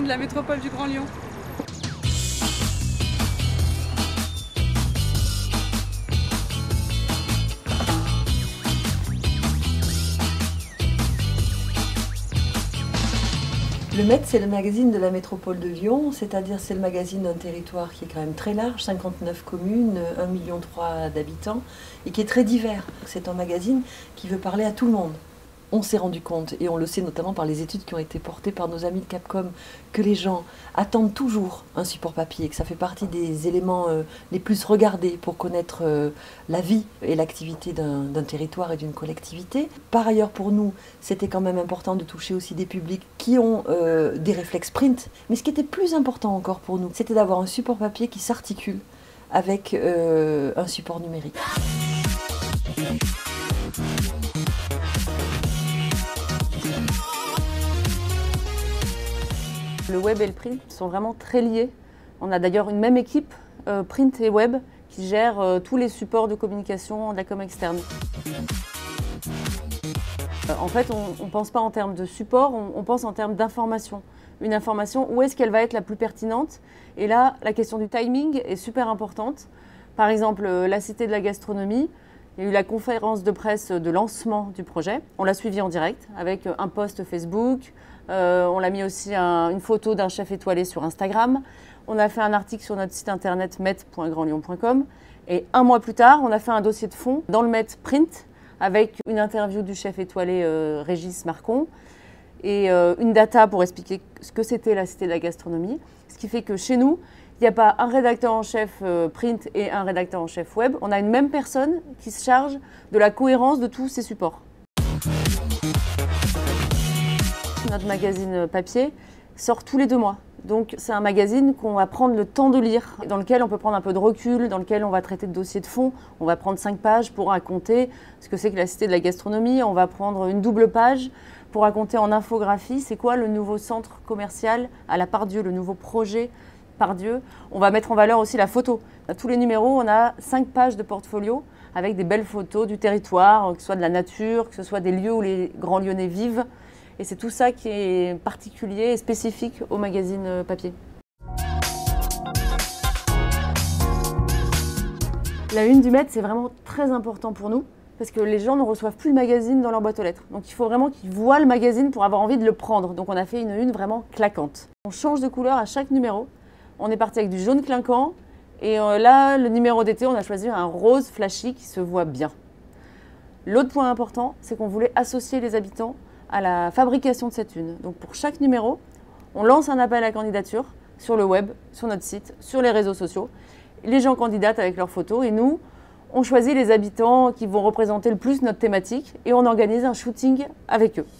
de la métropole du Grand Lyon. Le MET, c'est le magazine de la métropole de Lyon, c'est-à-dire c'est le magazine d'un territoire qui est quand même très large, 59 communes, 1,3 million d'habitants, et qui est très divers. C'est un magazine qui veut parler à tout le monde. On s'est rendu compte, et on le sait notamment par les études qui ont été portées par nos amis de Capcom, que les gens attendent toujours un support papier, que ça fait partie des éléments les plus regardés pour connaître la vie et l'activité d'un territoire et d'une collectivité. Par ailleurs, pour nous, c'était quand même important de toucher aussi des publics qui ont des réflexes print. Mais ce qui était plus important encore pour nous, c'était d'avoir un support papier qui s'articule avec un support numérique. Le web et le print sont vraiment très liés. On a d'ailleurs une même équipe, print et web, qui gère tous les supports de communication de la com externe. En fait, on ne pense pas en termes de support, on pense en termes d'information. Une information, où est-ce qu'elle va être la plus pertinente? Et là, la question du timing est super importante. Par exemple, la Cité de la Gastronomie, il y a eu la conférence de presse de lancement du projet. On l'a suivi en direct avec un post Facebook. On l'a mis aussi une photo d'un chef étoilé sur Instagram. On a fait un article sur notre site internet met.grandlyon.com. Et un mois plus tard, on a fait un dossier de fond dans le Met Print avec une interview du chef étoilé Régis Marcon et une data pour expliquer ce que c'était la Cité de la Gastronomie. Ce qui fait que chez nous, il n'y a pas un rédacteur en chef print et un rédacteur en chef web. On a une même personne qui se charge de la cohérence de tous ces supports. Notre magazine papier sort tous les 2 mois. Donc c'est un magazine qu'on va prendre le temps de lire, dans lequel on peut prendre un peu de recul, dans lequel on va traiter de dossiers de fond. On va prendre 5 pages pour raconter ce que c'est que la Cité de la Gastronomie. On va prendre une double page pour raconter en infographie c'est quoi le nouveau centre commercial à la Pardieu, le nouveau projet Pardieu. On va mettre en valeur aussi la photo. Dans tous les numéros, on a 5 pages de portfolio avec des belles photos du territoire, que ce soit de la nature, que ce soit des lieux où les Grands Lyonnais vivent. Et c'est tout ça qui est particulier et spécifique au magazine papier. La une du Met, c'est vraiment très important pour nous parce que les gens ne reçoivent plus le magazine dans leur boîte aux lettres. Donc il faut vraiment qu'ils voient le magazine pour avoir envie de le prendre. Donc on a fait une une vraiment claquante. On change de couleur à chaque numéro. On est parti avec du jaune clinquant et là, le numéro d'été, on a choisi un rose flashy qui se voit bien. L'autre point important, c'est qu'on voulait associer les habitants à la fabrication de cette une. Donc pour chaque numéro, on lance un appel à candidature sur le web, sur notre site, sur les réseaux sociaux. Les gens candidatent avec leurs photos et nous, on choisit les habitants qui vont représenter le plus notre thématique et on organise un shooting avec eux.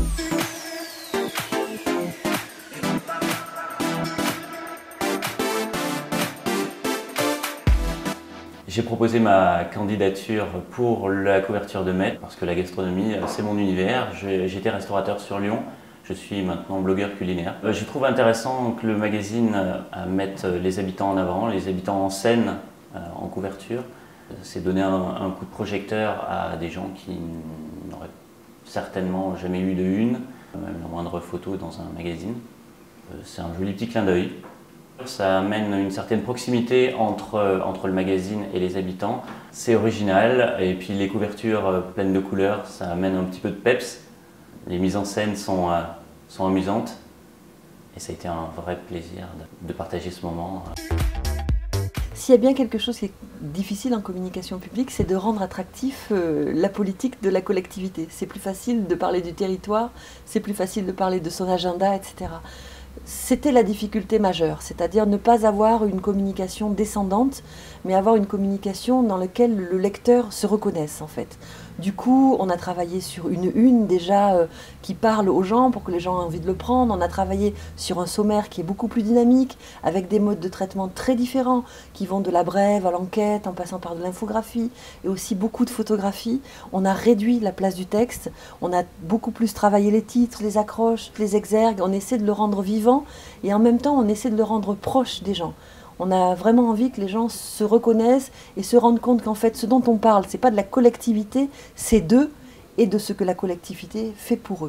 J'ai proposé ma candidature pour la couverture de Met parce que la gastronomie, c'est mon univers. J'étais restaurateur sur Lyon, je suis maintenant blogueur culinaire. Je trouve intéressant que le magazine mette les habitants en avant, les habitants en scène, en couverture. C'est donner un coup de projecteur à des gens qui n'auraient certainement jamais eu de une, même la moindre photo dans un magazine. C'est un joli petit clin d'œil. Ça amène une certaine proximité entre le magazine et les habitants. C'est original et puis les couvertures pleines de couleurs, ça amène un petit peu de peps. Les mises en scène sont amusantes et ça a été un vrai plaisir de partager ce moment. S'il y a bien quelque chose qui est difficile en communication publique, c'est de rendre attractif la politique de la collectivité. C'est plus facile de parler du territoire, c'est plus facile de parler de son agenda, etc. C'était la difficulté majeure, c'est-à-dire ne pas avoir une communication descendante, mais avoir une communication dans laquelle le lecteur se reconnaisse en fait. Du coup, on a travaillé sur une une déjà qui parle aux gens pour que les gens aient envie de le prendre. On a travaillé sur un sommaire qui est beaucoup plus dynamique, avec des modes de traitement très différents, qui vont de la brève à l'enquête, en passant par de l'infographie, et aussi beaucoup de photographie. On a réduit la place du texte, on a beaucoup plus travaillé les titres, les accroches, les exergues, on essaie de le rendre vivant, et en même temps on essaie de le rendre proche des gens. On a vraiment envie que les gens se reconnaissent et se rendent compte qu'en fait, ce dont on parle, ce n'est pas de la collectivité, c'est d'eux et de ce que la collectivité fait pour eux.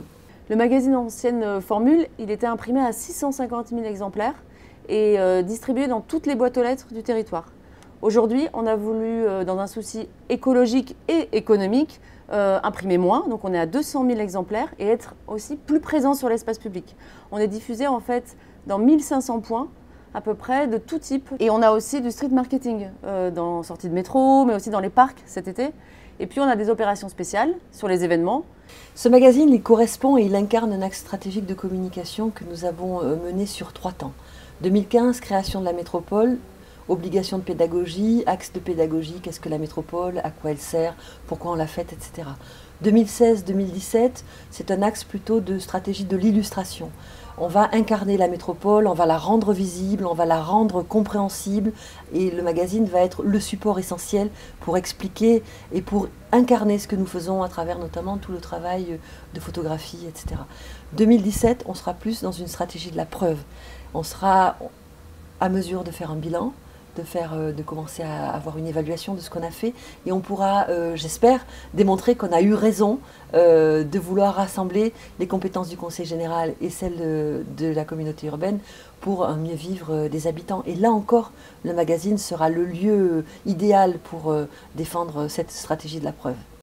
Le magazine ancienne formule, il était imprimé à 650 000 exemplaires et distribué dans toutes les boîtes aux lettres du territoire. Aujourd'hui, on a voulu, dans un souci écologique et économique, imprimer moins, donc on est à 200 000 exemplaires et être aussi plus présent sur l'espace public. On est diffusé en fait dans 1500 points à peu près de tout type. Et on a aussi du street marketing dans sorties de métro, mais aussi dans les parcs cet été. Et puis on a des opérations spéciales sur les événements. Ce magazine, il correspond et il incarne un axe stratégique de communication que nous avons mené sur 3 temps. 2015, création de la métropole. Obligation de pédagogie, axe de pédagogie, qu'est-ce que la métropole, à quoi elle sert, pourquoi on l'a faite, etc. 2016-2017, c'est un axe plutôt de stratégie de l'illustration. On va incarner la métropole, on va la rendre visible, on va la rendre compréhensible et le magazine va être le support essentiel pour expliquer et pour incarner ce que nous faisons à travers notamment tout le travail de photographie, etc. 2017, on sera plus dans une stratégie de la preuve. On sera à mesure de faire un bilan, de commencer à avoir une évaluation de ce qu'on a fait et on pourra, j'espère, démontrer qu'on a eu raison de vouloir rassembler les compétences du Conseil général et celles de la communauté urbaine pour un mieux vivre des habitants. Et là encore, le magazine sera le lieu idéal pour défendre cette stratégie de la preuve.